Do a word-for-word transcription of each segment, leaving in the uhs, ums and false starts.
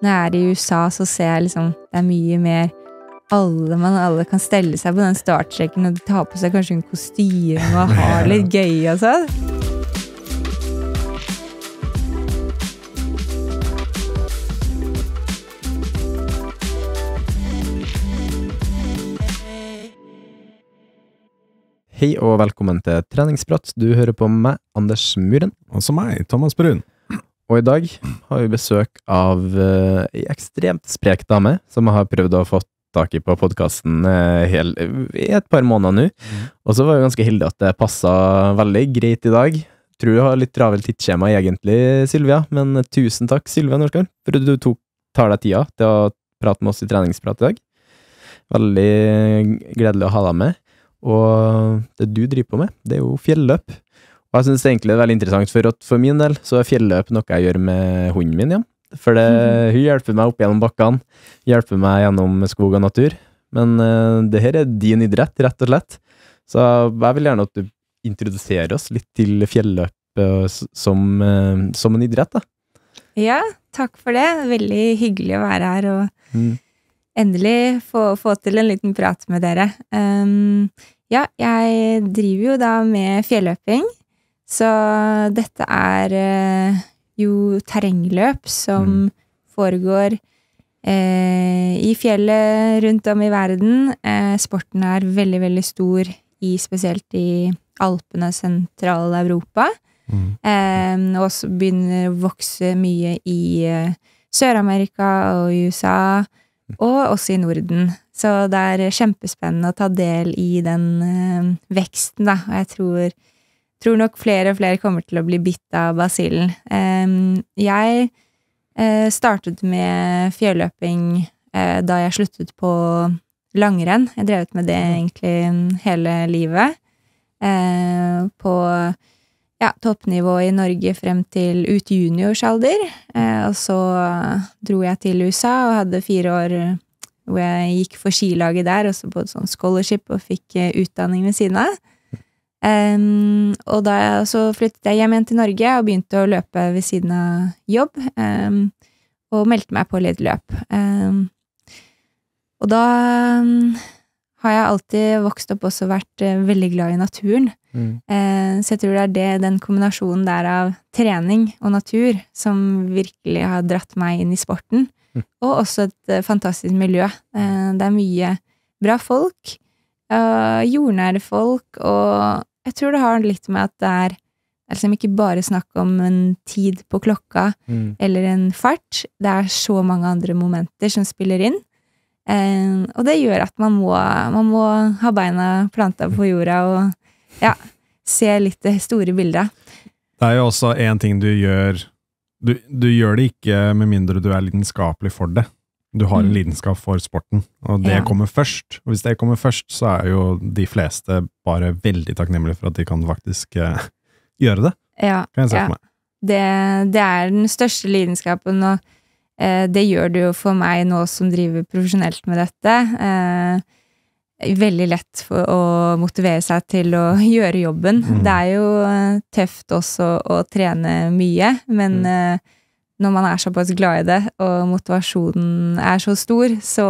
når jeg er i U S A, så ser jeg liksom, det er mye mer alle, man alle kan stelle seg på den startstrekken og ta på seg kanskje en kostyme og ha litt gøy og sånn. Hei og velkommen til treningsprat. Du hører på meg, Anders Muren. Og så meg, Thomas Brun. Og i dag har vi besøk av uh, en ekstremt sprek dame, som jeg har prøvd å få tak i på podcasten uh, hel, i et par måneder nå. Mm. Og så var jeg ganske heldig at det passet veldig greit i dag. Tror du har litt travelt tidsskjema egentlig, Sylvia, men tusen takk, Sylvia Norskar, for at du tok, tar deg tida til å prate med oss i treningsprat i dag. Veldig gledelig å ha deg med. Og det du driver på med, det er jo fjelløp. Og jeg synes egentlig det er veldig interessant, for at for min del så er fjelløp noe jeg gjør med hunden min, ja. For det, hun hjelper meg opp gjennom bakkene, hjelper meg gjennom skog og natur. Men uh, det her er din idrett, rett og slett. Så jeg vil gjerne at du introduserer oss litt til fjelløp uh, som, uh, som en idrett, da. Ja, takk for det. Veldig hyggelig å være her og... Mm. Endelig få, få til en liten prat med dere. Um, ja, jeg driver jo da med fjelløping, så dette er uh, jo terrengløp som mm. foregår uh, i fjellet rundt om i verden. Uh, sporten er veldig, veldig stor, i, spesielt i Alpene, Sentral-Europa. Mm. Um, og så begynner å vokse mye i uh, Sør-Amerika og U S A, og også i Norden. Så det er kjempespennende å ta del i den øh, veksten, da. Og jeg tror, tror nok flere og flere kommer til å bli bitt av basillen. Um, jeg øh, startet med fjelløping øh, da jeg sluttet på langrenn. Jeg drevet med det egentlig hele livet. Uh, på ja, toppnivå i Norge frem til ut juniorsalder, eh, og så dro jeg til U S A og hadde fire år hvor jeg gikk for skilaget der, og så på et sånn scholarship og fikk eh, utdanning ved siden av. Um, og da så flyttet jeg hjem igjen til Norge og begynte å løpe ved siden av jobb, um, og meldte meg på litt løp. Um, og da um, har jeg alltid vokst opp også vært uh, veldig glad i naturen. Mm. Eh, så jeg tror det er det, den kombinasjonen der av trening og natur som virkelig har dratt meg inn i sporten. Mm. Og også et uh, fantastisk miljø. Eh, det er mye bra folk, uh, jordnære folk, og jeg tror det har litt med at det er liksom ikke bare snakk om en tid på klokka mm. eller en fart. Det er så mange andre momenter som spiller inn. Eh, og det gjør at man må, man må ha beina planta på jorda og ja, se litt det store bildet. Det er jo også en ting du gjør, du, du gjør det ikke med mindre du er lidenskapelig for det. Du har en mm. lidenskap for sporten, og det ja. kommer først. Og hvis det kommer først, så er jo de fleste bare veldig takknemlige for at de kan faktisk uh, gjøre det. Ja, kan jeg se ja. for meg. Det, det er den største lidenskapen, og uh, det gjør det jo for meg nå som driver profesjonelt med dette. Uh, veldig lett for å motivere seg til å gjøre jobben. Mm. Det er jo uh, tøft også å trene mye, men uh, når man er såpass glad i det, og motivasjonen er så stor, så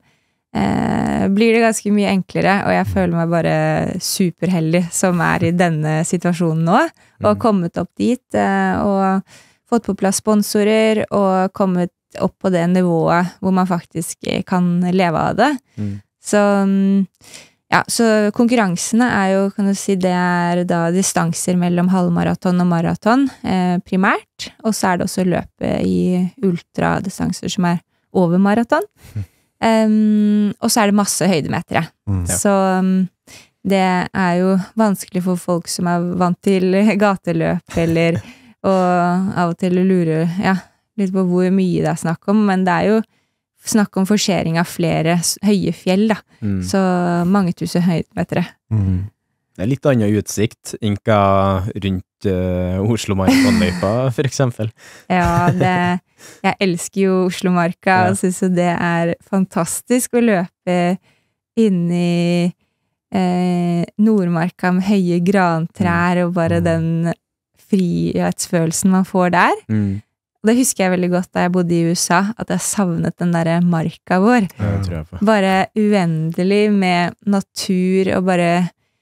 uh, blir det ganske mye enklere, og jeg føler meg bare superheldig som er i denne situasjonen nå, og har kommet opp dit, uh, og fått på plass sponsorer, og kommet opp på det nivået hvor man faktisk kan leve av det. Mm. Så, ja, så konkurransene er jo, kan du si, det er da distanser mellom halvmaraton og maraton, eh, primært, og så er det også løpet i ultradistanser som er over maraton. Mm. Um, og så er det masse høydemetere. Mm, ja. Så um, det er jo vanskelig for folk som er vant til gateløp, eller, og av og til lurer, ja, litt på hvor mye det er snakk om, men det er jo snakk om forsering av flere høye fjell, da. Mm. Så mange tusen høydemetere. Mm. Det er litt annen utsikt, ikke rundt uh, Oslo-Marka, for eksempel. Ja, det, jeg elsker jo Oslo-Marka, ja. Og synes jo det er fantastisk å løpe inn i eh, Nordmarka med høye grantrær, mm. og bare mm. den frihetsfølelsen man får der. Mm. det husker jeg veldig godt da jeg bodde i U S A, at jeg savnet den der marka vår. Det tror jeg på. Bare uendelig med natur og bare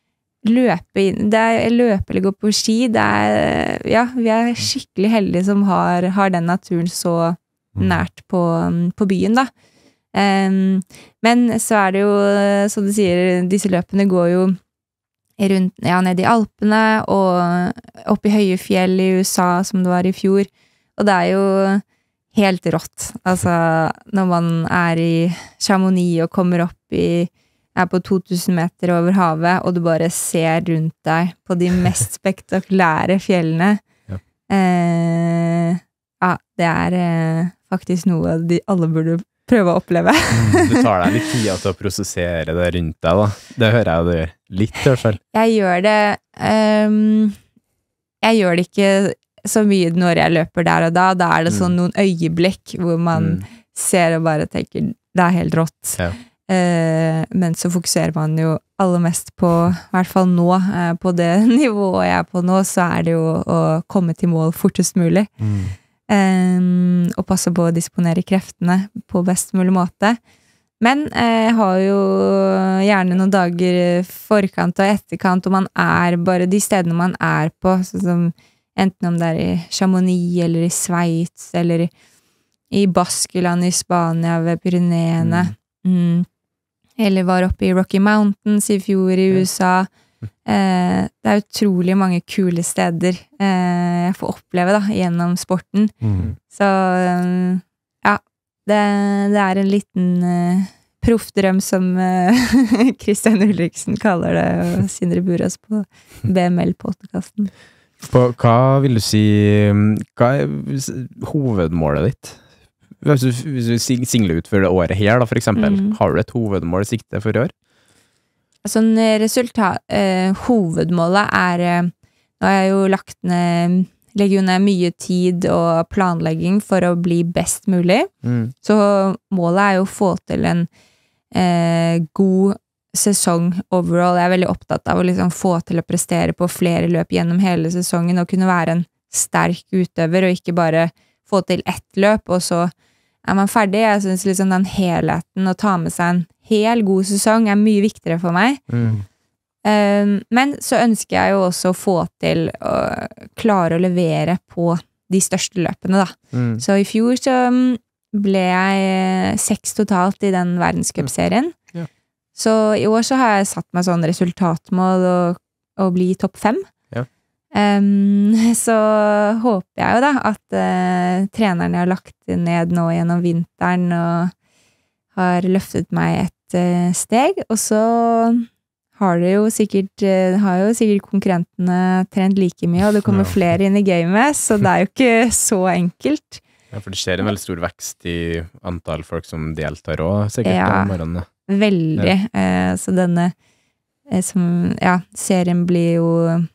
løpe inn. Det er løpe eller gå på ski. Det er, ja, vi er skikkelig heldige som har, har den naturen så nært på, på byen, da. Um, men så er det jo, som du sier, disse løpene går jo rundt, ja, ned i Alpene og opp i høye fjell i U S A, som det var i fjor. Og det er jo helt rått. Altså, når man er i Chamonix og kommer opp i, er på to tusen meter over havet, og du bare ser rundt deg på de mest spektakulære fjellene. Ja, eh, ja det er eh, faktisk noe de alle burde prøve å oppleve. Du tar deg litt tid til å prosessere det rundt deg, da. Det hører jeg du gjør. Litt, i hvert fall. Jeg gjør det um, Jeg gjør det ikke så mye når jeg løper der og da. Da er det sånn noen øyeblikk hvor man mm. ser og bare tenker det er helt rått. Ja. Uh, men så fokuserer man jo aller mest på, i hvert fall nå, uh, på det nivået jeg er på nå, så er det jo å komme til mål fortest mulig. Mm. Um, og passe på å disponere kreftene på best mulig måte. Men jeg eh, har jo gjerne noen dager forkant og etterkant, og man er bare de stedene man er på, sånn som enten om det er i Chamonix, eller i Sveits, eller i, i Baskeland i Spania, ved Pyreneene, mm. Mm. eller var oppe i Rocky Mountains i fjor i U S A. Eh, det er utrolig mange kule steder eh, jeg får oppleve da, gjennom sporten. Mm. Så um, ja, det, det er en liten uh, proffdrøm som uh, Christian Ulriksen kaller det, og Sindre Burås på B M L-podcasten. Hva vil du si, hva er hovedmålet ditt? Hvis du, hvis du singler ut for det året her da, for eksempel, mm. har du et hovedmål i sikte for i år? Sånn resultat, eh, hovedmålet er, eh, nå har jeg jo lagt ned, legger jo ned mye tid og planlegging for å bli best mulig. Mm. Så målet er jo å få til en eh, god sesong overall. Jeg er veldig opptatt av å liksom få til å prestere på flere løp gjennom hele sesongen og kunne være en sterk utøver, og ikke bare få til ett løp, og så er man ferdig. Jeg synes liksom den helheten, å ta med seg en hel god sesong, er mye viktigere for meg. Mm. Um, men så ønsker jeg jo også å få til å klare å levere på de største løpene, da. Mm. Så i fjor så ble jeg seks totalt i den verdenscupserien. Mm. Ja. Så i år så har jeg satt meg sånn resultatmål å, å bli topp fem. Ja. Um, så håper jeg jo da at uh, treneren jeg har lagt ned nå gjennom vinteren og har løftet meg et uh, steg, og så har det jo sikkert uh, har jo sikkert konkurrentene trent like mye, og det kommer ja. flere inn i gamet, så det er jo ikke så enkelt. Ja, for det skjer en veldig stor vekst i antall folk som deltar også, sikkert ja, om morgenen. Veldig. Ja. Uh, så denne uh, som, ja, serien blir jo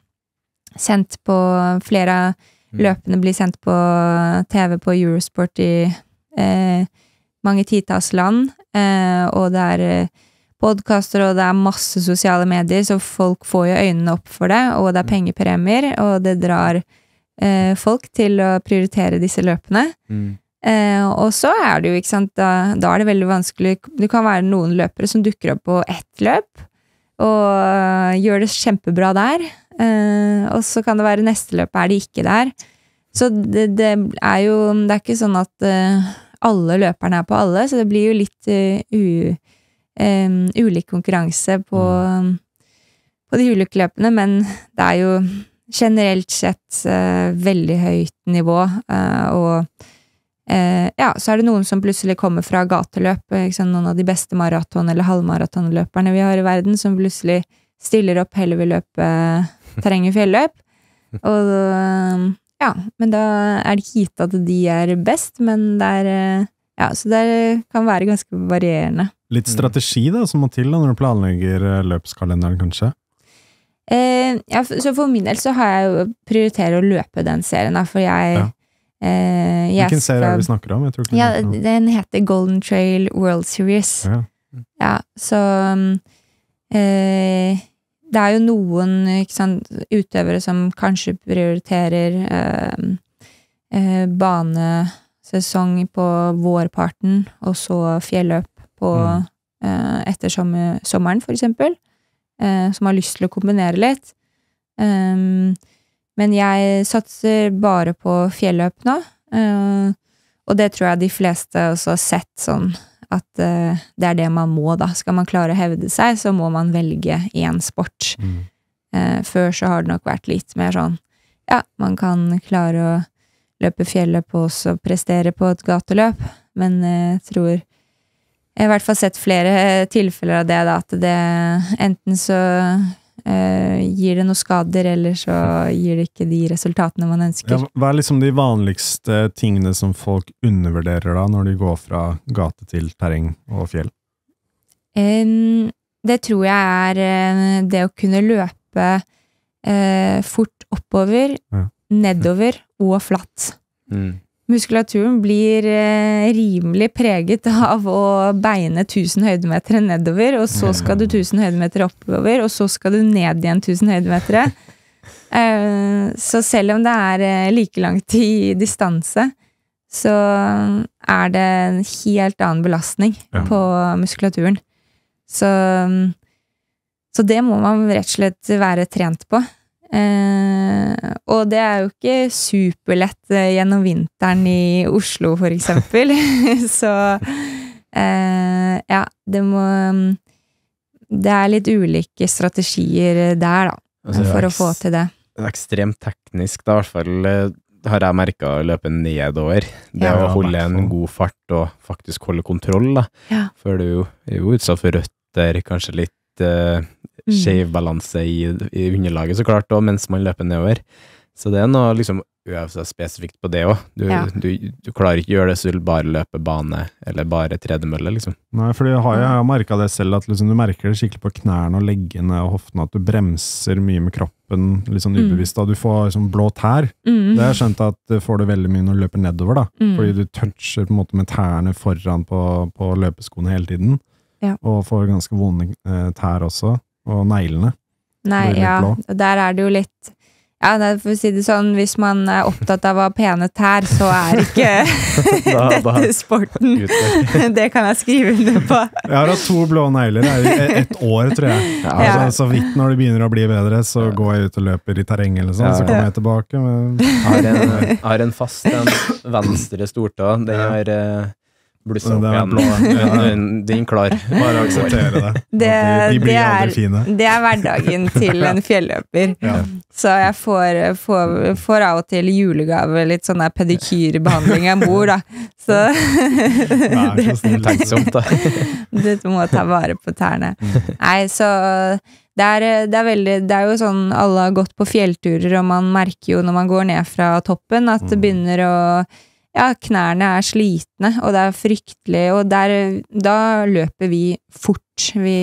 sendt på, flere av løpene blir sendt på T V på Eurosport i eh, mange titalls land, eh, og det er podcaster, og det er masse sosiale medier, så folk får jo øynene opp for det, og det er pengepremier, og det drar eh, folk til å prioritere disse løpene. Mm. Eh, og så er det jo, ikke sant, da, da er det veldig vanskelig, det kan være noen løpere som dukker opp på ett løp, og gjør det kjempebra der, uh, og så kan det være neste løp er de ikke der. Så det, det er jo, det er ikke sånn at uh, alle løperne er på alle, så det blir jo litt uh, u, um, ulik konkurranse på, um, på de ulike løpene, men det er jo generelt sett uh, veldig høyt nivå, uh, og Uh, ja, så er det noen som plutselig kommer fra gateløp, liksom, noen av de beste maraton- eller halvmaratonløperne vi har i verden, som plutselig stiller opp heller ved løpe terreng- og fjelløp. Og uh, ja, men da er det ikke gitt at de er best, men det er, uh, ja, så det kan være ganske varierende. Litt strategi da, som må til da, når du planlegger løpskalenderen, kanskje? Uh, ja, så for min del så har jeg jo prioritert å løpe den serien, da, for jeg ja. Uh, Hvilken serie er det vi snakker om? Jeg tror ikke ja, den heter Golden Trail World Series. Ja, ja så um, uh, det er jo noen, ikke sant, utøvere som kanskje prioriterer uh, eh, banesesong på vårparten, og så fjelløp på mm. eh, etter sommer, sommeren, for eksempel, eh, som har lyst til å kombinere litt. Um, men jeg satser bare på fjelløp nå, uh, og det tror jeg de fleste også har sett sånn, at uh, det er det man må da. Skal man klare å hevde seg, så må man velge en sport. Mm. Uh, før så har det nok vært litt mer sånn, ja, man kan klare å løpe fjelløp og også prestere på et gateløp, men uh, jeg tror, jeg har i hvert fall sett flere tilfeller av det da, at det enten så uh, gir det noen skader, eller så gir det ikke de resultatene man ønsker. Ja, hva er liksom de vanligste tingene som folk undervurderer da, når de går fra gate til terreng og fjell? Um, det tror jeg er uh, det å kunne løpe uh, fort oppover, ja. Nedover og flatt. Mm. Muskulaturen blir eh, rimelig preget av å beine tusen høydemeter nedover, og så skal du tusen høydemeter oppover, og så skal du ned igjen tusen høydemeter. eh, så selv om det er eh, like langt i distanse, så er det en helt annen belastning ja. På muskulaturen. Så, så det må man rett og slett være trent på. Eh, og det er jo ikke superlett eh, gjennom vinteren i Oslo for eksempel så eh, ja, det må det er litt ulike strategier der da, altså, for å få til det. Det er ekstremt teknisk da, i hvert fall har jeg merket å løpe nedover, det ja, å holde en god fart og faktisk holde kontroll da, ja. For du jo, er jo utsatt for røtter, kanskje litt eh, skjev balanse i, i underlaget så klart også, mens man løper nedover. Så det er noe liksom øve seg spesifikt på det også. Du, ja. du, du klarer ikke å gjøre det så du bare løper bane eller bare tredemølle liksom. Nei, for jeg har, jeg har merket det selv at liksom, du merker det skikkelig på knærne og leggene og hoftene at du bremser mye med kroppen litt sånn ubevisst da. Du får liksom blå tær. Mm. Det har jeg skjønt at du får det veldig mye når du løper nedover da. Mm. Fordi du toucher på en måte med tærne foran på, på løpeskoene hele tiden. Ja. Og får ganske vonde eh, tær også. Og neglene. Nei, ja, der er det jo litt ja, for å si det sånn, hvis man er opptatt av å ha pene tær, så er ikke da, dette da. Sporten. Det kan jeg skrive under på. Jeg har hatt to blå negler i ett år, tror jeg. Ja, altså, ja. Så vidt når det begynner å bli bedre, så går jeg ut og løper i terreng eller sånn, ja, så kommer jeg tilbake. Men... Jeg har en, har en fast en venstre stortå, den har blussa opp igjen. Blå, ja. Den er klar. Bare akseptere det. Det, de blir det, er, aldri fine. Det er hverdagen til en fjelløper. Ja. Så jeg får, får, får av og til julegave, litt sånn pedikyrbehandling av mor, da. Så det, tenksomt, da. Du må ta vare på tærne. Nei, så det er, det er veldig, det er jo sånn, alle har gått på fjellturer, og man merker jo når man går ned fra toppen, at det begynner å ja, knærne er slitne, og det er fryktelig, og der, da løper vi fort. Vi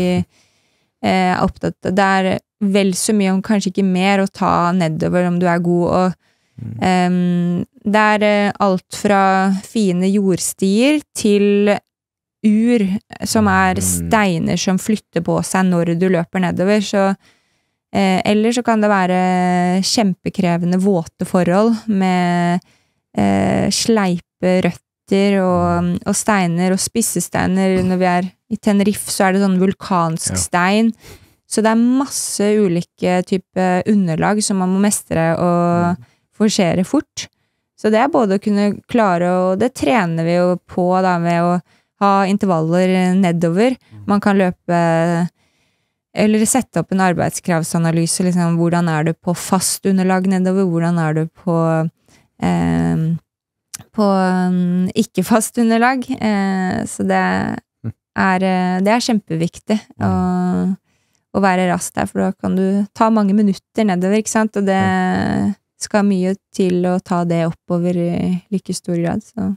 er opptatt, det er vel så mye, om kanskje ikke mer, å ta nedover om du er god, og um, det er alt fra fine jordstier til ur, som er steiner som flytter på seg når du løper nedover, så eh, eller så kan det være kjempekrevende våte forhold med Eh, sleipe røtter og, og steiner og spissesteiner. Når vi er i Tenerife, så er det sånn vulkansk ja. Stein. Så det er masse ulike typer underlag som man må mestre og mm. forsere fort. Så det er både å kunne klare, og det trener vi jo på da, ved å ha intervaller nedover. Man kan løpe eller sette opp en arbeidskravsanalyse, liksom, hvordan er du på fast underlag nedover, hvordan er du på Eh, på um, ikke fast underlag, eh, så det er, det er kjempeviktig å, å være rask der, for da kan du ta mange minutter nedover, ikke sant, og det skal mye til å ta det oppover i like stor grad, så.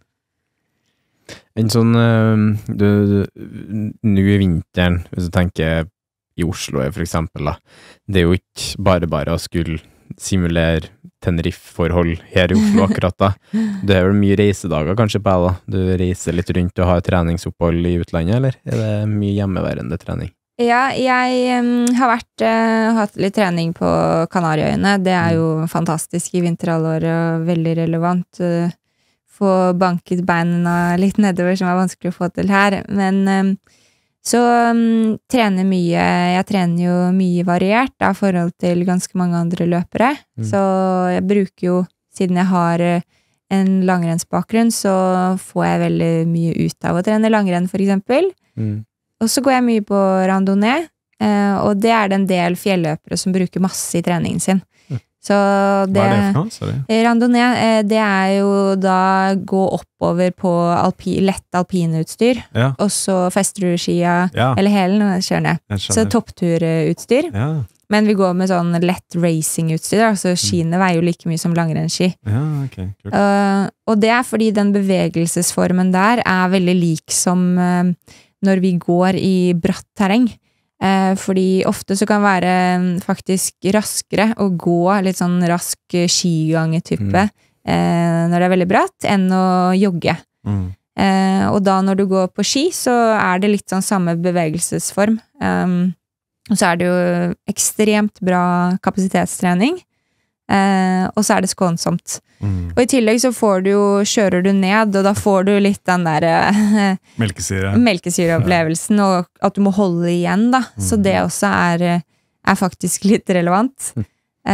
En sånn, du, nå i vinteren, hvis du tenker i Oslo for eksempel da, det er jo ikke bare bare å skulle simulere Tenerife-forhold her i Oslo akkurat da. Det er vel mye reisedager kanskje på deg da? Du reiser litt rundt og har treningsopphold i utlandet, eller er det mye hjemmeværende trening? Ja, jeg um, har vært, uh, hatt litt trening på Kanariøyene. Det er jo fantastisk i vinterhalvåret og veldig relevant. Uh, få banket beina litt nedover, som er vanskelig å få til her. Men um, så um, trener mye, jeg trener jo mye variert da, i forhold til ganske mange andre løpere. Mm. Så jeg bruker jo, siden jeg har en langrennsbakgrunn, så får jeg veldig mye ut av å trene langrenn, for eksempel. Mm. Og så går jeg mye på randonee, eh, og det er det en del fjelløpere som bruker masse i treningen sin. Så det, Hva er det for noe? Sorry. Randonee, det er jo da gå oppover på alpi, lett alpinutstyr, ja. Og så fester du skia, ja. Eller hælen, kjører ned. Så toppturutstyr. Ja. Men vi går med sånn lett racingutstyr, så skiene mm. veier jo like mye som langrennsski. Ja, okay. Kult. Uh, og det er fordi den bevegelsesformen der er veldig lik som uh, når vi går i bratt terreng. Eh, fordi ofte så kan være faktisk raskere å gå litt sånn rask skigangetype mm. eh, når det er veldig bratt, enn å jogge. Mm. Eh, og da når du går på ski, så er det litt sånn samme bevegelsesform. Um, og så er det jo ekstremt bra kapasitetstrening. Eh, og så er det skånsomt. Mm. Og i tillegg så får du jo, kjører du ned, og da får du litt den der eh, Melkesyre. melkesyreopplevelsen, og at du må holde igjen da. Mm. Så det også er, er faktisk litt relevant. Mm.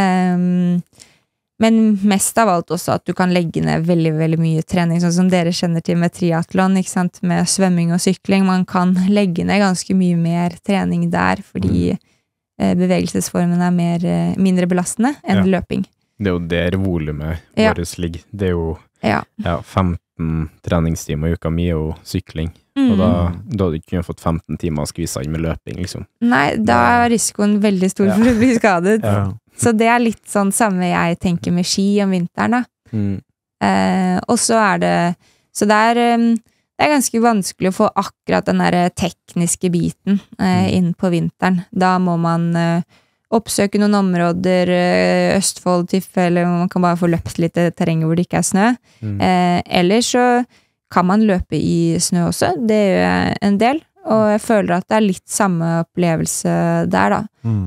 Um, men mest av alt også at du kan legge ned veldig, veldig mye trening, sånn som dere kjenner til med triathlon, ikke sant? Med svømming og sykling. Man kan legge ned ganske mye mer trening der, fordi mm. bevegelsesformen er mer, mindre belastende enn ja. Løping. Det er jo der volumet ja. Vårt ligger. Det er jo ja. Ja, femten treningstimer i uka mi og sykling. Mm. Og da, da hadde du ikke fått femten timer skvisa inn med løping, liksom. Nei, da er risikoen veldig stor ja. For å bli skadet. Ja. Så det er litt sånn samme jeg tenker med ski om vinteren, da. Mm. Eh, og så er det Så det er um, det er ganske vanskelig å få akkurat den der tekniske biten eh, inn på vinteren. Da må man eh, oppsøke noen områder, eh, Østfold, Tiffe, eller man kan bare få løpt litt i terrenget hvor det ikke er snø. Mm. Eh, eller så kan man løpe i snø også, det gjør jeg en del, og jeg føler at det er litt samme opplevelse der da. Mm.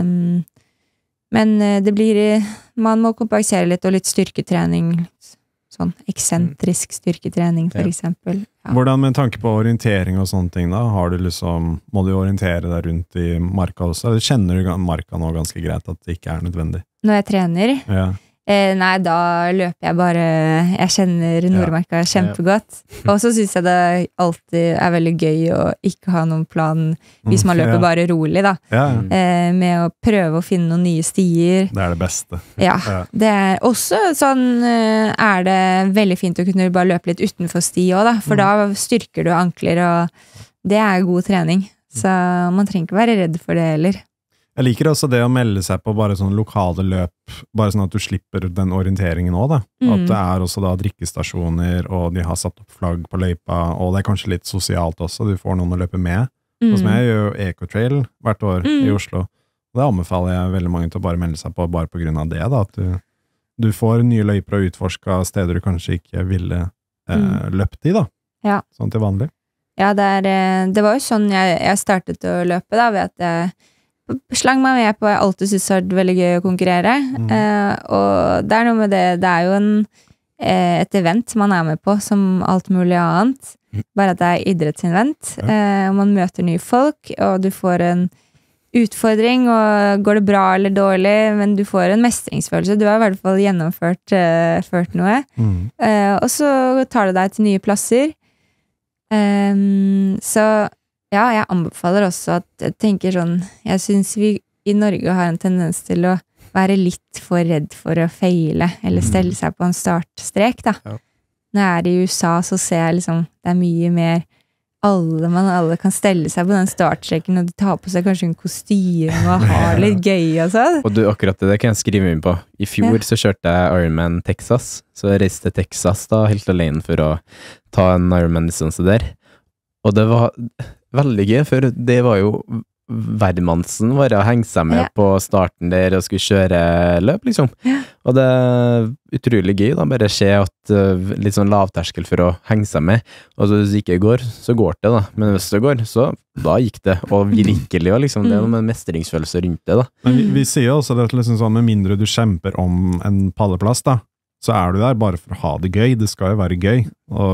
Um, men det blir, man må kompensere litt, og litt styrketrening, sånn eksentrisk styrketrening for ja. Eksempel. Ja. Hvordan med tanke på orientering og sånne ting da? Har du liksom, må du orientere deg rundt i marka også? Eller kjenner du marka nå ganske greit at det ikke er nødvendig? Når jeg trener? Ja. Eh, nei, da løper jeg bare, jeg kjenner Nordmarka ja. Kjempegodt. Og så synes jeg det alltid er veldig gøy å ikke ha noen plan hvis man løper ja. Bare rolig da. Ja. Eh, med å prøve å finne noen nye stier. Det er det beste. Ja, ja. Det er også sånn, er det veldig fint å kunne bare løpe litt utenfor sti også da, for mm. da styrker du ankler, og det er god trening. Så man trenger ikke være redd for det heller. Jeg liker også det å melde seg på bare sånne lokale løp, bare sånn at du slipper den orienteringen også da. Mm. At det er også da drikkestasjoner, og de har satt opp flagg på løypa, og det er kanskje litt sosialt også, du får noen å løpe med. Mm. Og som jeg gjør jo Ecotrail hvert år mm. i Oslo. Og det anbefaler jeg veldig mange til å bare melde seg på, bare på grunn av det da, at du, du får nye løyper og utforska steder du kanskje ikke ville eh, mm. løpt i da. Ja. Sånn til vanlig. Ja, det, er, det var jo sånn jeg, jeg startet å løpe da, ved at jeg slang meg med på, jeg alltid synes det har vært veldig gøy å konkurrere, mm. eh, og det er noe med det, det er jo en, eh, et event man er med på, som alt mulig annet, mm. bare at det er idrettsevent, ja. eh, og man møter nye folk, og du får en utfordring, og går det bra eller dårlig, men du får en mestringsfølelse, du har i hvert fall gjennomført eh, ført noe, mm. eh, og så tar det deg til nye plasser, um, så ja, jeg anbefaler også at jeg tenker sånn, jeg synes vi i Norge har en tendens til å være litt for redd for å feile, eller stelle seg på en startstrek da. Ja. Når jeg er i U S A, så ser jeg liksom, det er mye mer, alle, man alle kan stelle seg på den startstreken, og de tar på seg kanskje en kostyme, og har litt gøy og sånn. Og du, akkurat det, det kan jeg skrive inn på. I fjor ja. Så kjørte jeg Ironman Texas, så jeg reiste til Texas da, helt alene for å ta en Ironman-distanse der. Og det var veldig gøy, for det var jo hvermannsen var å henge seg med ja. På starten der og skulle kjøre løp, liksom. Ja. Og det er utrolig gøy da, bare se at uh, litt sånn lavterskel for å henge seg med. Og så hvis det ikke går, så går det da. Men hvis det går, så da gikk det. Og virkelig, og liksom, det er noe med mestringsfølelse rundt det da. Men vi, vi sier også det liksom sånn, med mindre du kjemper om en palleplass da, så er du der bare for å ha det gøy. Det skal jo være gøy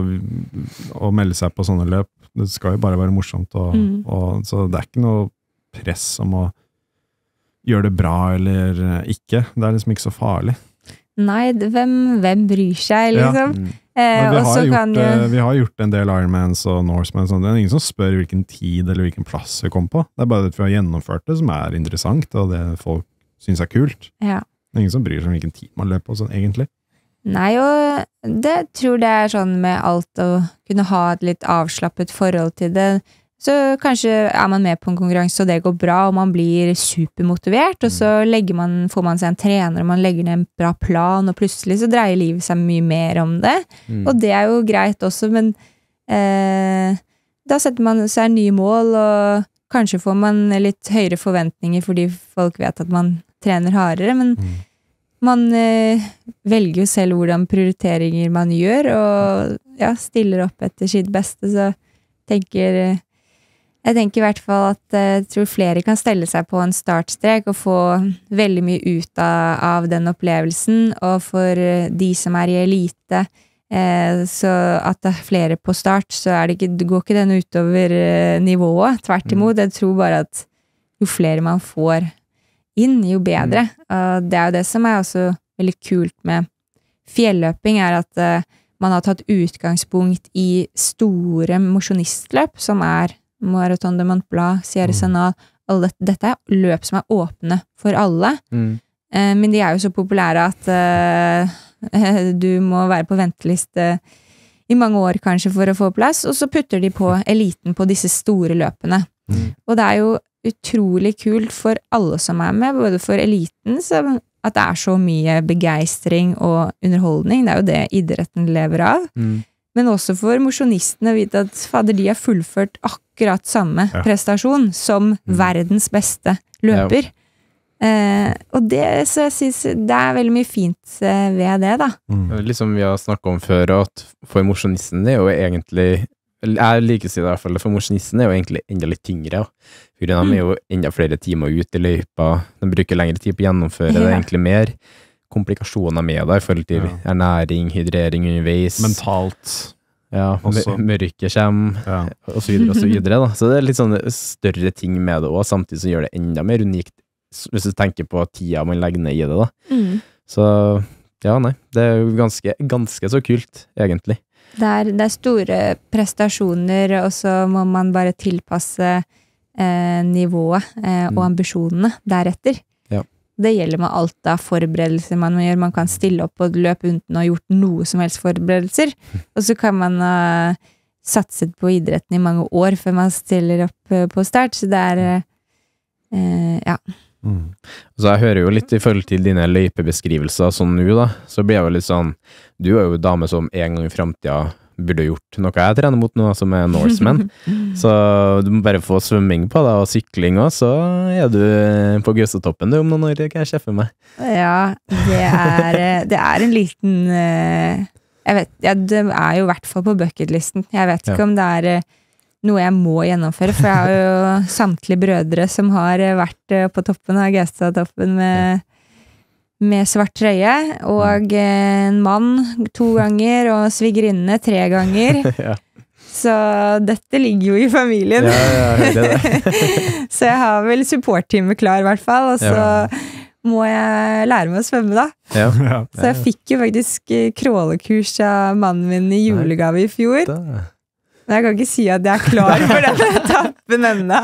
å melde seg på sånne løp. Det skal jo bare være morsomt, og, mm. og, så det er ikke noe press om å gjøre det bra eller ikke. Det er liksom ikke så farlig. Nei, hvem, hvem bryr seg, liksom? Ja. Mm. Eh, vi, har gjort, jo... vi har gjort en del Ironmans og Norseman, sånn. Det er ingen som spør hvilken tid eller hvilken plass vi kom på. Det er bare det vi har gjennomført det som er interessant, og det folk synes er kult. Ja. Det er ingen som bryr seg om hvilken tid man løper på, sånn, egentlig. Nei, og det tror det er sånn med alt å kunne ha et litt avslappet forhold til det. Så kanskje er man med på en konkurranse, og det går bra, og man blir supermotivert, og så legger man, får man seg en trener, og man legger ned en bra plan, og plutselig så dreier livet seg mye mer om det. Mm. Og det er jo greit også, men eh, da setter man seg nye mål, og kanskje får man litt høyere forventninger fordi folk vet at man trener hardere, men mm. man eh, velger jo selv hvordan prioriteringer man gjør, og ja, stiller opp etter sitt beste, så tenker jeg tenker i hvert fall at jeg tror flere kan stelle seg på en startstrek og få veldig mye ut av, av den opplevelsen, og for de som er i elite, eh, så at det er flere på start, så er det ikke, det går ikke den utover eh, nivået, tvert imot. Jeg tror bare at jo flere man får inn, jo bedre. Og det er jo det som er også veldig kult med fjelløping, er at uh, man har tatt utgangspunkt i store mosjonistløp, som er Marathon de Mont Blanc, Sierra Sanal, alle, dette er løp som er åpne for alle. Mm. Uh, men de er jo så populære at uh, du må være på venteliste i mange år kanskje for å få plass, og så putter de på eliten på disse store løpene. Mm. Og det er jo utrolig kult for alle som er med, både for eliten, så at det er så mye begeistring og underholdning. Det er jo det idretten lever av. Mm. Men også for mosjonistene å vite at fader, de har fullført akkurat samme ja. prestasjon som mm. verdens beste løper. Ja. Eh, og det, så jeg synes, det er veldig mye fint ved det, da. Mm. Liksom vi har snakket om før, at for mosjonisten det er jo egentlig jeg liker å si det i hvert fall, for mosjonisten er jo egentlig enda litt tyngre, for de er jo enda flere timer ut i løypa, de bruker lengre tid på å gjennomføre, ja. Det er egentlig mer komplikasjoner med det, i forhold til ja. ernæring, hydrering underveis. Mentalt. Ja, mørke kommer, ja. og så videre, og så videre, da. Så det er litt sånne større ting med det også, samtidig som gjør det enda mer unikt, hvis du tenker på tida man legger ned i det, da. Mm. Så, ja, nei, det er jo ganske, ganske så kult, egentlig. Det er, det er store prestasjoner, og så må man bare tilpasse eh, nivået eh, og ambisjonene deretter. Ja. Det gjelder med alt av forberedelser man må gjøre. Man kan stille opp og løpe uten å ha gjort noe som helst forberedelser. Og så kan man ha uh, satset på idretten i mange år før man stiller opp uh, på start. Så det er, uh, ja. Mm. Så jeg hører jo litt i forhold til dine løypebeskrivelser sånn nå da, så blir jeg jo litt sånn, du er jo dame som en gang i fremtiden burde gjort noe jeg trener mot nå, som er Norseman, så du må bare få svømming på deg og sykling også, så er du på Gaustatoppen du om noen år, kan jeg kjeffe meg. Ja, det er, det er en liten jeg vet, ja, det er jo i hvert fall på bucketlisten, jeg vet ikke ja. om det er noe jeg må gjennomføre, for jeg har jo samtlige brødre som har vært på toppen av Gaustatoppen med, med svart trøye, og en mann to ganger, og svigerinnene tre ganger. Ja. Så dette ligger jo i familien. Ja, ja, det det. Så jeg har vel supportteamet klar i hvert fall, og så ja. må jeg lære meg å svømme da. Ja. Ja. Så jeg fikk jo faktisk krålekurs av mannen min i julegave i fjor. Da. Men jeg kan ikke si at jeg er klar for den etappen enda.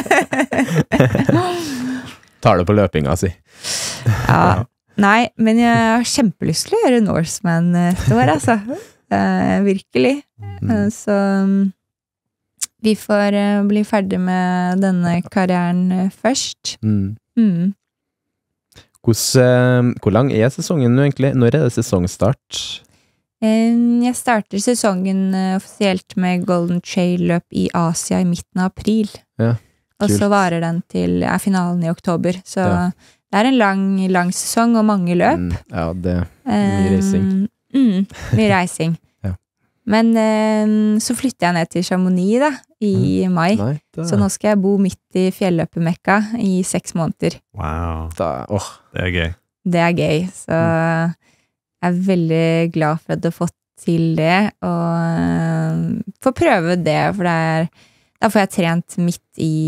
Tar det på løpinga, si. Ja, nei, men jeg har kjempelyst til å gjøre Norseman et år, altså. Eh, virkelig. Mm. Så vi får uh, bli ferdig med denne karrieren først. Mm. Mm. Hvordan, hvor lang er sesongen nå egentlig? Når er det sesongstart? Jeg starter sesongen offisielt med Golden Trail-løp i Asia i midten av april. Ja. og så varer den til er finalen i oktober. Så ja. Det er en lang, lang sesong og mange løp. Mm, ja, det er mye reising. Um, mm, mye reising. ja. Men um, så flytter jeg ned til Chamonix da, i mm. mai. Nei, det... Så nå skal jeg bo midt i fjelløpemekka i seks måneder. Wow, da, åh. Det er gøy. Det er gøy, så mm. jeg er veldig glad for at du har fått til det, og uh, få prøve det, for det er, da får jeg trent midt i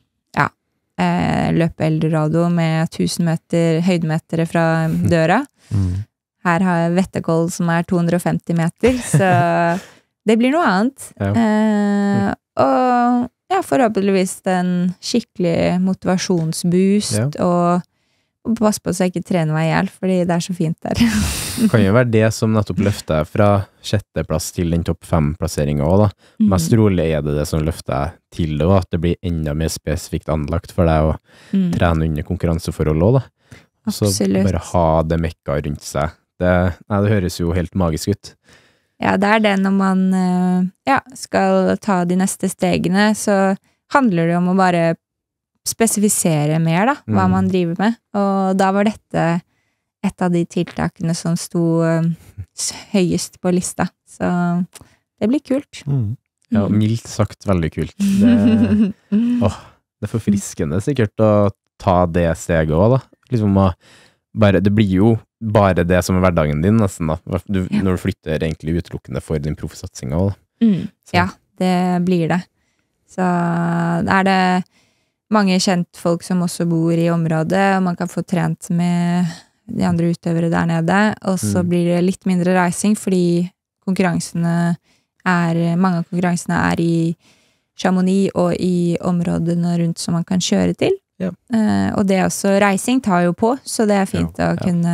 Eh, løpe Eldorado med tusen meter høydemetere fra døra. Mm. Her har jeg Vettekoll som er to hundre og femti meter, så det blir noe annet. Ja. Eh, og ja, forhåpentligvis en skikkelig motivasjonsboost, ja. og, og passe på så jeg ikke trener meg ihjel, fordi det er så fint der. Det kan jo være det som nettopp løfter fra sjetteplass til den topp fem-plasseringen også, da. Mm. Mest rolig er det det som løfter til det, og at det blir enda mer spesifikt anlagt for deg å mm. trene under konkurranseforhold også, da. Og så bare ha det mekka rundt seg. Det, nei, det høres jo helt magisk ut. Ja, det er det når man ja, skal ta de neste stegene, så handler det om å bare spesifisere mer, da, hva mm. man driver med. Og da var dette et av de tiltakene som sto uh, høyest på lista. Så det blir kult. Mm. Ja, mildt sagt veldig kult. Det, åh, det er forfriskende sikkert å ta det steget også, da. Liksom å bare, det blir jo bare det som er hverdagen din, nesten, da. Du, ja. Når du flytter egentlig utelukkende for din proffsatsingen også, da. Mm. Ja, det blir det. Så er det mange kjentfolk som også bor i området, og man kan få trent med de andre utøvere der nede, og så mm. blir det litt mindre reising, fordi konkurransene er, mange av konkurransene er i Chamonix og i områdene rundt som man kan kjøre til. Ja. Uh, og det også, reising tar jo på, så det er fint ja, å ja. kunne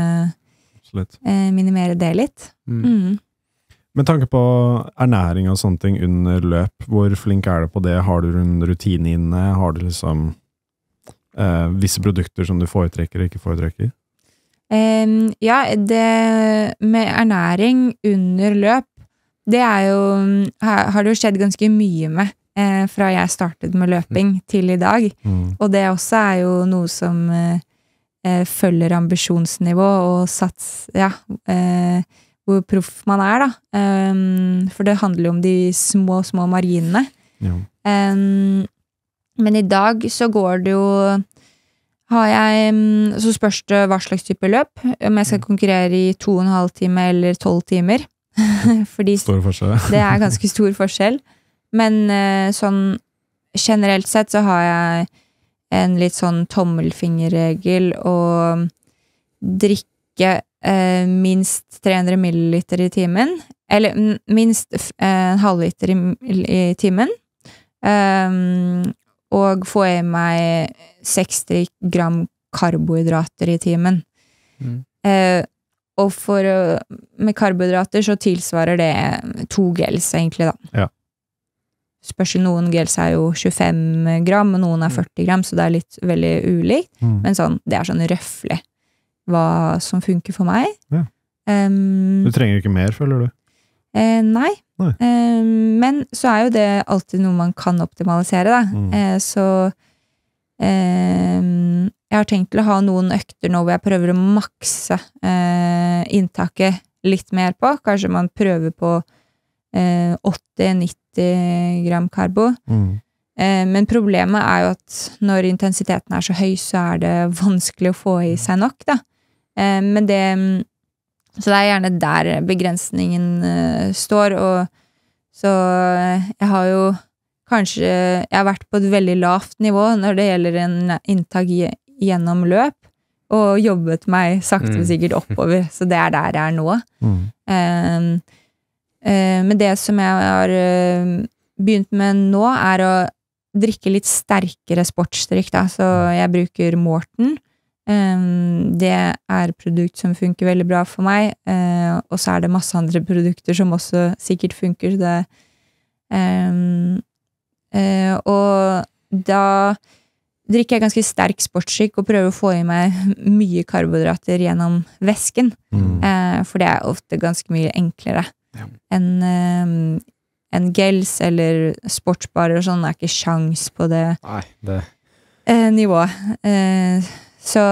uh, minimere det litt. Mm. Mm. Med tanke på ernæring og sånne ting under løp, hvor flink er du på det? Har du en rutine inne? Har du liksom uh, visse produkter som du foretrekker og ikke foretrekker? Um, ja, det med ernæring under løp, det er jo, har, har det jo skjedd ganske mye med eh, fra jeg startet med løping til i dag. Mm. Og det også er jo noe som eh, følger ambisjonsnivå og sats, ja, eh, hvor proff man er da. Um, for det handler jo om de små, små marginene. Ja. Um, men i dag så går det jo har jeg, så spørs det hva slags type løp, om jeg skal konkurrere i to og en halv time eller tolv timer. Fordi stor forskjell. Det er ganske stor forskjell. Men sånn generelt sett så har jeg en litt sånn tommelfingerregel å drikke eh, minst tre hundre milliliter i timen, eller minst en halv liter i, i timen. Um, og få i meg seksti gram karbohydrater i timen. Mm. Eh, og for, med karbohydrater så tilsvarer det to gels egentlig da. Ja. Spørsmål, noen gels er jo tjuefem gram, og noen er førti gram, så det er litt veldig ulikt. Mm. Men sånn, det er sånn røffelig hva som funker for meg. Ja. Um, du trenger ikke mer, føler du? Eh, nei, nei. Eh, men så er jo det alltid noe man kan optimalisere da. Mm. Eh, så eh, jeg har tenkt til å ha noen økter nå hvor jeg prøver å makse eh, inntaket litt mer på. Kanskje man prøver på eh, åtti til nitti gram karbo. Mm. Eh, men problemet er jo at når intensiteten er så høy, så er det vanskelig å få i seg nok da. Eh, men det Så det er gjerne der begrensningen uh, står, og så uh, jeg har jo kanskje, jeg har vært på et veldig lavt nivå når det gjelder en inntak gjennom løp, og jobbet meg sakte og sikkert oppover, så det er der jeg er nå. Mm. Um, uh, men det som jeg har uh, begynt med nå er å drikke litt sterkere sportsdrikk da, så jeg bruker Morten. Um, det er produkt som funker veldig bra for meg, uh, og så er det masse andre produkter som også sikkert funker. Det, um, uh, og da drikker jeg ganske sterk sportsdrikk og prøver å få i meg mye karbohydrater gjennom væsken, mm. uh, for det er ofte ganske mye enklere ja. enn um, en gels eller sportsbarer og sånn er ikke sjans på det, Nei, det... Eh, nivået. Eh, så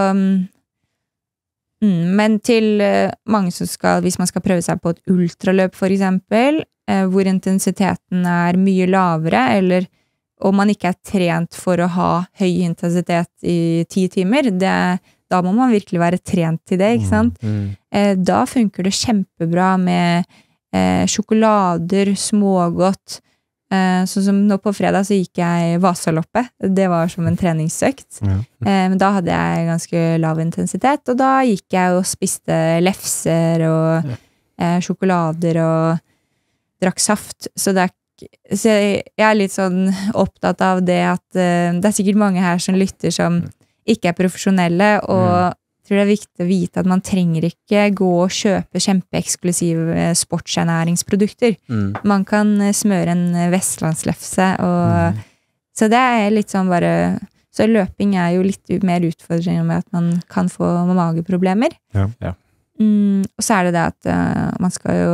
mm, men til eh, mange som skal, hvis man skal prøve seg på et ultraløp for eksempel, eh, hvor intensiteten er mye lavere, eller om man ikke er trent for å ha høy intensitet i ti timer, det, da må man virkelig være trent til det, ikke sant? Mm. Eh, da funker det kjempebra med eh, sjokolader, smågodt. Eh, sånn som nå på fredag så gikk jeg Vasaloppet. Det var som en treningsøkt. Ja. Eh, men da hadde jeg ganske lav intensitet, og da gikk jeg og spiste lefser og Ja. eh, sjokolader og drakk saft. Så det er Så jeg, jeg er litt sånn opptatt av det at uh, det er sikkert mange her som lytter som ikke er profesjonelle, og Mm. jeg tror det er viktig å vite at man trenger ikke gå og kjøpe kjempeeksklusive sportsernæringsprodukter. Mm. Man kan uh, smøre en uh, vestlandslefse, og Mm. så det er litt sånn bare så løping er jo litt u- mer utfordrende med at man kan få mageproblemer. Ja. Ja. Mm, og så er det det at uh, man skal jo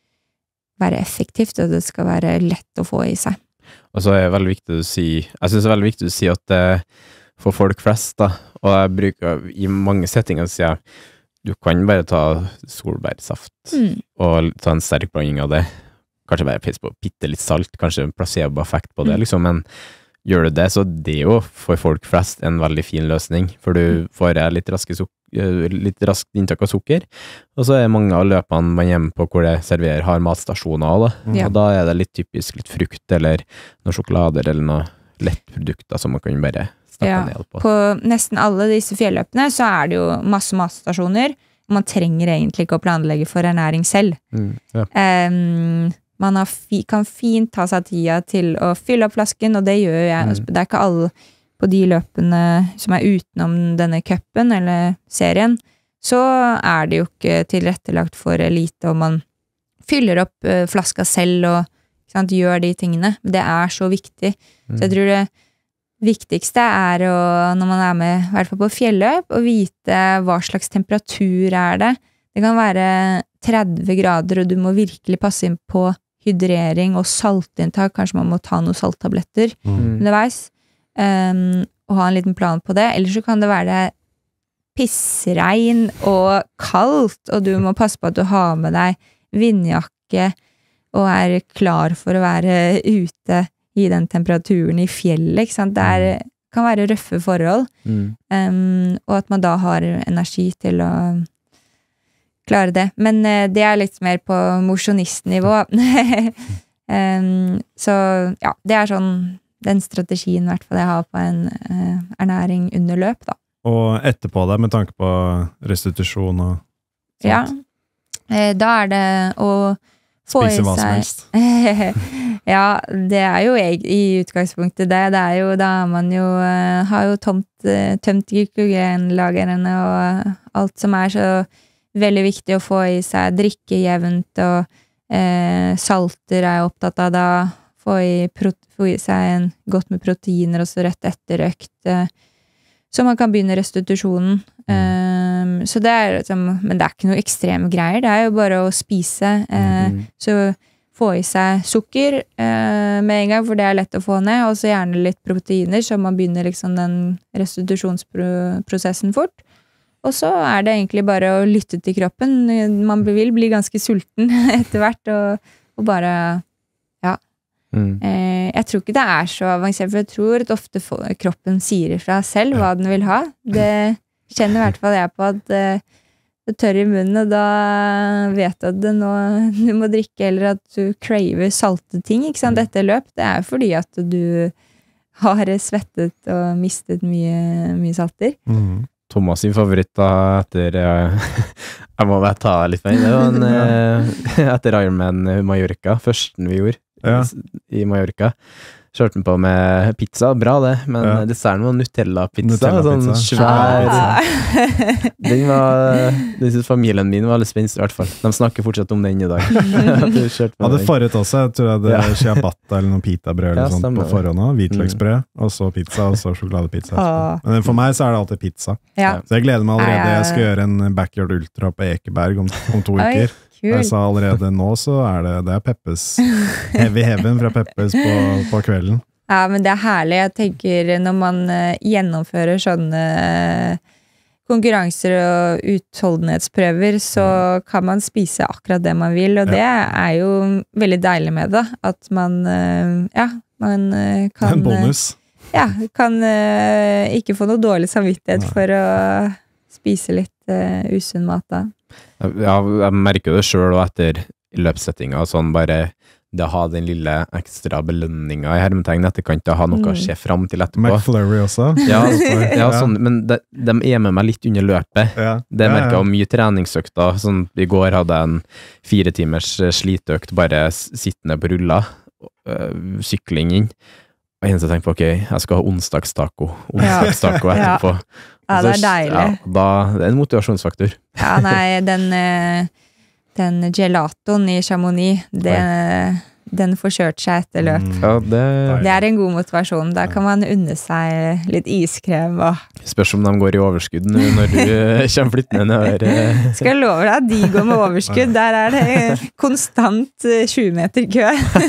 være effektivt, og det skal være lett å få i seg. Og så er det veldig viktig å si, jeg synes det er veldig viktig å si at det for folk flest da, og jeg bruker i mange settinger å si at du kan bare ta solbærsaft Mm. og ta en sterk blanding av det, kanskje bare pisse på bitte litt salt, kanskje en placebo-effekt på det Mm. liksom, men gjør du det, så det er jo for folk flest en veldig fin løsning, for du får litt, raske suk litt raskt inntak av sukker, og så er mange av løpene man hjemme på hvor det serverer har matstasjoner også, da. Ja. Og da er det litt typisk litt frukt, eller noen sjokolader, eller noe lettprodukter som man kan bare stappe Ja, ned på. På nesten alle disse fjelløpene så er det jo masse matstasjoner, og man trenger egentlig ikke å planlegge for ernæring selv. Mm, ja. Em, man har fi, kan fint ta seg tida til å fylle opp flasken, og det gjør jeg. Mm. Det er ikke alle på de løpene som er utenom denne cupen eller serien, så er det jo ikke tilrettelagt for elite, og man fyller opp eh, flaska selv og ikke sant, gjør de tingene. Det er så viktig. Så jeg tror det viktigste er å, når man er med, i hvert fall på fjelløp, å vite hva slags temperatur er det. Det kan være tretti grader, og du må virkelig passe inn på hydrering og saltinntak. Kanskje man må ta noen salttabletter Mm. underveis, um, og ha en liten plan på det. Eller så kan det være pissregn og kaldt, og du må passe på at du har med deg vindjakke og er klar for å være ute i den temperaturen i fjellet, ikke sant? Det er, kan være røffe forhold, Mm. um, og at man da har energi til å klare det. Men eh, det er litt mer på mosjonistnivå. um, så ja, det er sånn den strategien i hvert fall jeg har på en eh, ernæring under løp, da. Og etterpå det, med tanke på restitusjon og sånt. Ja. Eh, da er det å få i Spise hva som seg helst. Ja, det er jo eg- i utgangspunktet det. Det er jo, da er man jo eh, har jo tomt, eh, tømt glykogenlagrene og alt som er så veldig viktig å få i seg, drikke jevnt, og eh, salter er jeg opptatt av da, få i, prot få i seg en, godt med proteiner også rett etter økt, eh, så man kan begynne restitusjonen. Um, så det er liksom, men det er ikke noe ekstreme greier, det er jo bare å spise, eh, Mm. så få i seg sukker eh, med en gang, for det er lett å få ned, og så gjerne litt proteiner, så man begynner liksom den restitusjonsprosessen fort. Og så er det egentlig bare å lytte til kroppen. Man vil bli ganske sulten etter hvert, og, og bare, ja. Mm. Eh, jeg tror ikke det er så avansert, for jeg tror at ofte få- kroppen sier fra selv hva den vil ha. Det kjenner i hvert fall jeg på, at eh, det tørr i munnen, og da vet du at det nå, du må drikke, eller at du craver salte ting, ikke sant, etter løp. Det er jo fordi at du har svettet og mistet mye, mye salter. Mm. Thomas sin favoritt da, etter eh, jeg må bare ta litt mer, det var en, eh, etter Ironman Mallorca, førsten vi gjorde Ja. i Mallorca. Kjørte den på med pizza, bra det, men Ja. desserten var Nutella-pizza, Nutella-pizza. sånn svær. Ah. Den var, den synes familien min var litt spennende i hvert fall. De snakker fortsatt om den i dag. At du kjørte med Hadde den. forrett også, jeg tror jeg det Ja. er ciabatta eller noe pitabrød eller Ja, sånt stemmer på det. forhånd også. Hvitløksbrød, og så pizza, og så sjokoladepizza. Ah. Men for meg så er det alltid pizza. Ja. Så jeg gleder meg allerede. Er jeg- Jeg skal gjøre en backyard ultra på Ekeberg om, om to Oi, uker. Kult. Jeg sa allerede nå, så er det, det er Peppes. Heavy heaven fra Peppes på, på kvelden. Ja, men det er herlig. Jeg tenker når man uh, gjennomfører sånne uh, konkurranser og utholdenhetsprøver, så kan man spise akkurat det man vil, og ja. Det er jo veldig deilig med det, at man, uh, ja, man uh, kan... En bonus. Uh, ja, kan uh, ikke få noe dårlig samvittighet Nei. For å spise litt uh, usunn mat da. Ja, jeg merker det selv og etter løpssettinga, sånn bare det å ha den lille ekstra belønninga i hermetegn etterkant, å ha noe mm. å se frem til etterpå. McFlurry også. Ja, ja sånn, men de, de er med meg litt under løpet. Ja. Det merker jeg ja, ja. Mye treningsøkter. Sånn, i går hadde jeg en fire timers slitøkt, bare sittende på rulla, øh, sykling inn. Og eneste jeg tenkte på, ok, jeg skal ha onsdagstaco. Onsdagstaco etterpå. Ja. Ja, det er deilig. Ja, da, det er en motivasjonsfaktor. Ja, nei, den, den gelatoen i Chamonix, det, den får kjørt seg etter løp. Ja, det... det er en god motivasjon. Da kan man unne seg litt iskrem. Og... Spørs om de går i overskudd nå når du kommer flyttende nedover. Skal jeg love deg at de går med overskudd. Der er det konstant tjue meter kø.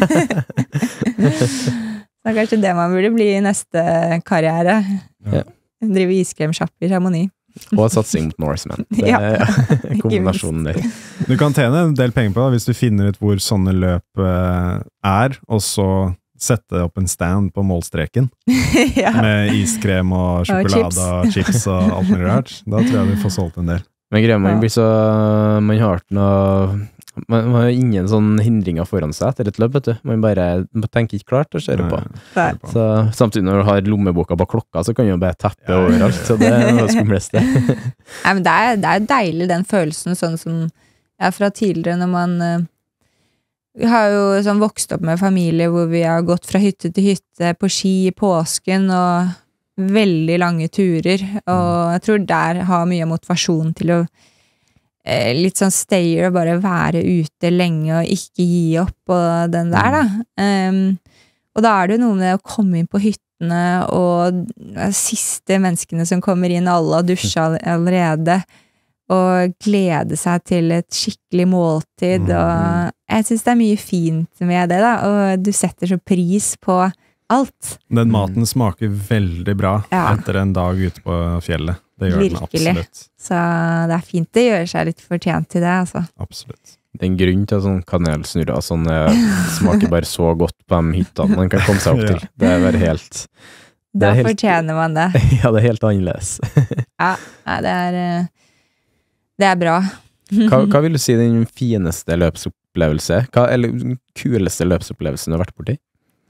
Det er kanskje det man burde bli i neste karriere. Ja. Driver iskremsjapp i Chamonix. Og satsing mot Norseman. Det er ja. Kombinasjonen der. Du kan tjene en del penger på det, hvis du finner ut hvor sånne løp er, og så sette opp en stand på målstreken. Ja. Med iskrem og sjokolade og chips og, chips og alt mulig rart. Da tror jeg vi får solgt en del. Men greia, man blir så... Man har ikke noe... Man, man har ingen sånn hindringer foran seg etter et løp, vet du. Man bare man tenker ikke klart å kjøre på. Nei, så, samtidig når du har lommeboka på klokka, så kan du jo bare teppe ja, overalt, så det er noe skumleste. Nei, men det er, det er deilig, den følelsen, sånn som ja, fra tidligere når man uh, vi har jo sånn vokst opp med familie hvor vi har gått fra hytte til hytte på ski i påsken, og veldig lange turer, og jeg tror der har mye motivasjon til å litt sånn stayer, bare være ute lenge og ikke gi opp og den der da um, og da er det jo noe med å komme inn på hyttene og siste menneskene som kommer inn, alle har dusjet allerede og glede seg til et skikkelig måltid og jeg synes det er mye fint med det da, og du setter så pris på alt. Den maten smaker veldig bra ja. Etter en dag ute på fjellet. Det gjør Virkelig. Den absolutt. Så det er fint det gjør seg litt fortjent til det, altså. Absolutt. Det er en grunn til at sånn kanelsnurrer sånn, smaker bare så godt på de hyttene man kan komme seg opp til. ja. Det er bare helt... Det da helt, fortjener man det. Ja, det er helt annerledes. ja, det er... Det er bra. hva, hva vil du si den fineste løpsopplevelse? Hva, eller kuleste løpsopplevelsen du har vært borti?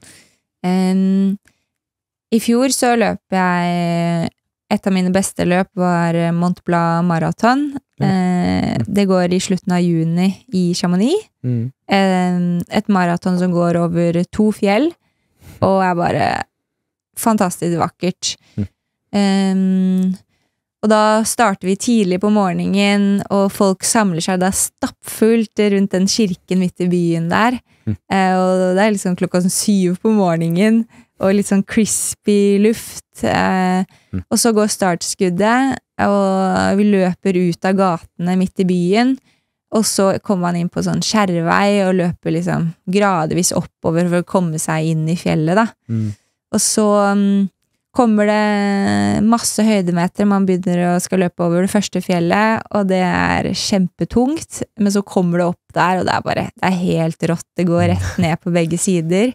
Um, I fjor så løp jeg... Et av mine beste løp var Mont Blanc Marathon. Ja. Eh, det går i slutten av juni i Chamonix. Mm. Eh, et marathon som går over to fjell, og er bare fantastisk vakkert. Mm. Eh, og da starter vi tidlig på morgenen, og folk samler seg da stappfullt rundt den kirken midt i byen der. Mm. Eh, og det er liksom klokka syv på morgenen, og litt sånn crispy luft, eh, mm. og så går startskuddet, og vi løper ut av gatene midt i byen, og så kommer man inn på sånn skjærvei, og løper liksom gradvis oppover for å komme seg inn i fjellet da. Mm. Og så um, kommer det masse høydemeter, man begynner å skal løpe over det første fjellet, og det er kjempetungt, men så kommer det opp der, og det er bare, det er helt rått, det går rett ned på begge sider,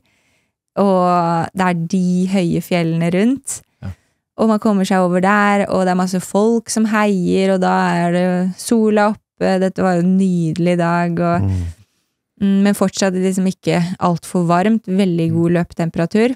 og det er de høye fjellene rundt ja. Og man kommer seg over der og det er masse folk som heier og da er det sola oppe, dette var jo en nydelig dag og, mm. men fortsatt liksom ikke alt for varmt, veldig god løpetemperatur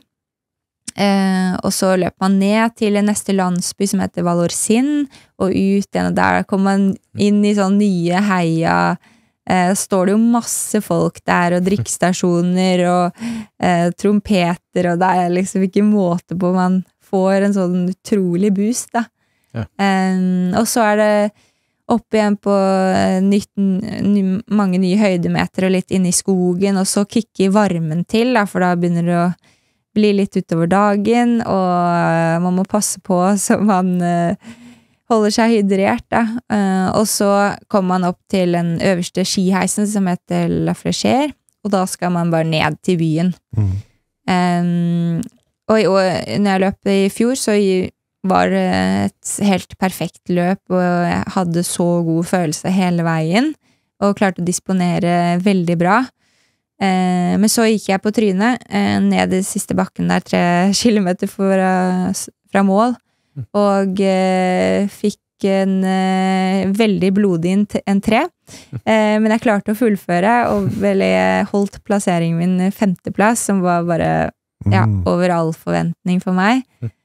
eh, og så løper man ned til en neste landsby som heter Valorsin og ut igjen, og der kommer man inn i sånn nye heia Eh, står det jo masse folk der, og drikkestasjoner, og eh, trompeter, og det er liksom ikke måte på, man får en sånn utrolig boost, da. Ja. Eh, og så er det opp igjen på nytt, ny, mange nye høydemeter, og litt inn i skogen, og så kikker varmen til, da, for da begynner det å bli litt utover dagen, og man må passe på så man... Eh, holder seg hydrert, da. Uh, og så kommer man opp til den øverste skiheisen som heter La Flèche, og da skal man bare ned til byen. Mm. Um, og, og når jeg løp i fjor, så var det et helt perfekt løp, og jeg hadde så god følelse hele veien, og klarte å disponere veldig bra. Uh, men så gikk jeg på trynet, uh, ned i siste bakken der, tre kilometer fra, fra mål, og uh, fikk en uh, veldig blodig entré. Uh, men jeg klarte å fullføre, og vel jeg holdt plasseringen min femteplass, som var bare ja, over all forventning for meg.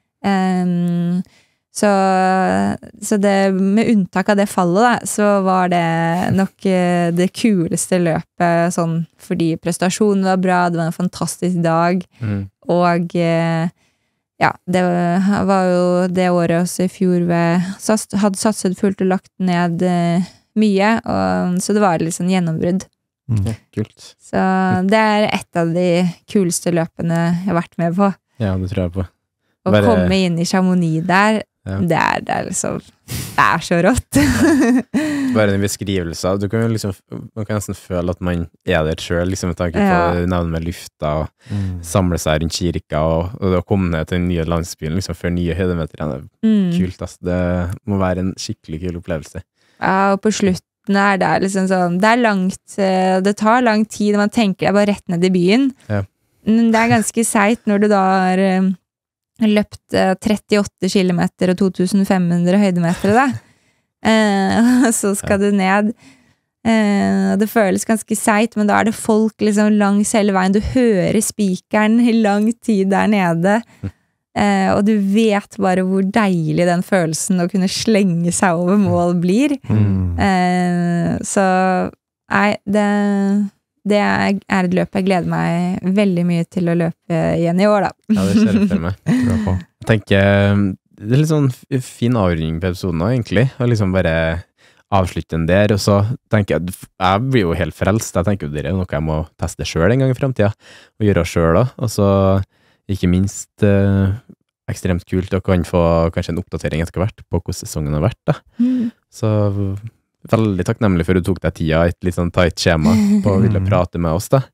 Um, så, så det, med unntak av det fallet, da, så var det nok uh, det kuleste løpet, sånn, fordi prestasjonen var bra, det var en fantastisk dag, mm. og uh, ja, det var jo det året også i fjor ved, hadde satset fullt og lagt ned uh, mye, og, så det var litt sånn gjennombrudd. Mm. Ja, kult. Så det er et av de kuleste løpene jeg har vært med på. Ja, det tror jeg på. Å Bare... komme inn i Chamonix der, ja. det, er, det er liksom, det er så rått. Bare en beskrivelse, du kan jo liksom, man kan nesten føle at man er der selv, liksom med tanke på ja. navnet med lufta, og mm. samle seg rundt kirka, og, og å komme ned til den nye landsbyen, liksom før nye høydemeter, det er mm. kult, ass. Det må være en skikkelig kul opplevelse. Ja, og på slutten er det liksom sånn, det er langt, det tar lang tid, man tenker det er bare rett ned i byen, ja. Men det er ganske seit når du da har løpt trettiåtte kilometer og to tusen fem hundre høydemeter, da. Eh, så skal ja. du ned. Eh, det føles ganske seit, men da er det folk liksom langs hele veien. Du hører spikeren i lang tid der nede, eh, og du vet bare hvor deilig den følelsen å kunne slenge seg over mål blir. Mm. Eh, så nei, det... Det er et løp jeg gleder meg veldig mye til å løpe igjen i år, da. Ja, det ser jeg for meg. Jeg tenker, det er litt sånn fin avrunding på episoden, egentlig. Og liksom bare avslutte den der, og så tenker jeg, jeg blir jo helt frelst. Jeg tenker jo det er noe jeg må teste selv en gang i fremtiden, og gjøre selv da. Og så, ikke minst, eh, ekstremt kult å kan få kanskje en oppdatering etter hvert på hvordan sesongen har vært, da. Mm. Så... veldig takknemlig for at du tok deg tida, et litt sånn tight skjema på å ville prate med oss da,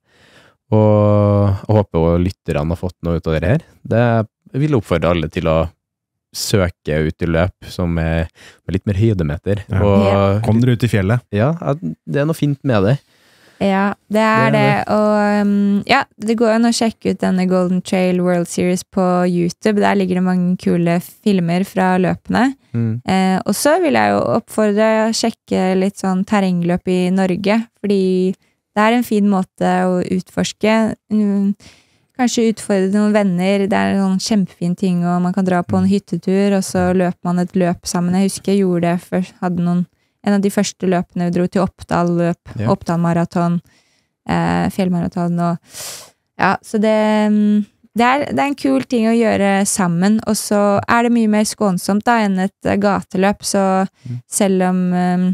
og jeg håper jo lytterne har fått noe ut av det her. Det vil oppfordre alle til å søke ut i løp som er med litt mer høydemeter. Ja. Og, kom dere ut i fjellet? Ja, det er noe fint med det. Ja, det er det, det. Og um, ja, det går an å sjekke ut denne Golden Trail World Series på YouTube. Der ligger det mange kule filmer fra løpene. Mm. Eh, og så vil jeg jo oppfordre å sjekke litt sånn terrengløp i Norge, fordi det er en fin måte å utforske. Mm, kanskje utfordre noen venner. Det er en sånn kjempefin ting, og man kan dra på en hyttetur, og så løper man et løp sammen. Jeg husker jeg gjorde det før, hadde noen en av de første løpene vi dro til Oppdal løp, ja. Oppdal maraton, eh, fjellmaraton, og ja, så det, det, er, det er en kul ting å gjøre sammen, og så er det mye mer skånsomt da, enn et gateløp, så mm. selv om eh,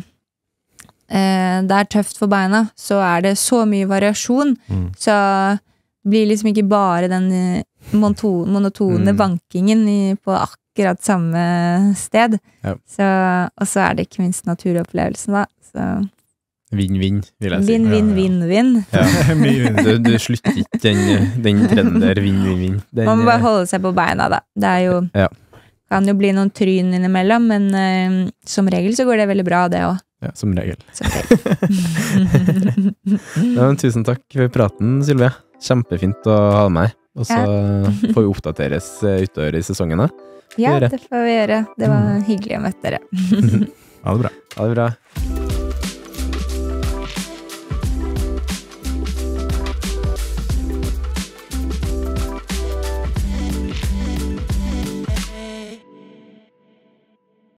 det er tøft for beina, så er det så mye variasjon, mm. så blir liksom ikke bare den monotone mm. bankingen i, på akkurat akkurat samme sted. Ja. Så, og så er det ikke minst naturopplevelsen da. Så. Vinn-vinn, vil jeg si. Vinn-vinn-vinn-vinn. Ja, ja. du, du slutter ikke den, den trenden der, vinn-vinn-vinn. Man må bare holde seg på beina da. Det er jo, ja. kan jo bli noen tryn innimellom, men uh, som regel så går det veldig bra det også. Ja, som regel. Som regel. Ja, men tusen takk for praten, Sylvia. Kjempefint å ha deg med. Og så ja. får vi oppdateres utover i sesongen da. Ja, det får vi gjøre. Det var hyggelig å møte dere. Ha det bra. Ha det bra.